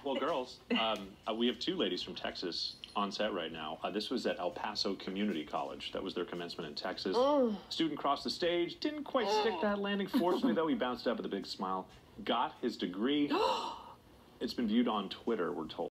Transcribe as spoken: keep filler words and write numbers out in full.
Well, girls, um, uh, we have two ladies from Texas on set right now. Uh, this was at El Paso Community College. That was their commencement in Texas. Oh. Student crossed the stage, didn't quite stick that landing. Fortunately, though, he bounced up with a big smile, got his degree. It's been viewed on Twitter, we're told.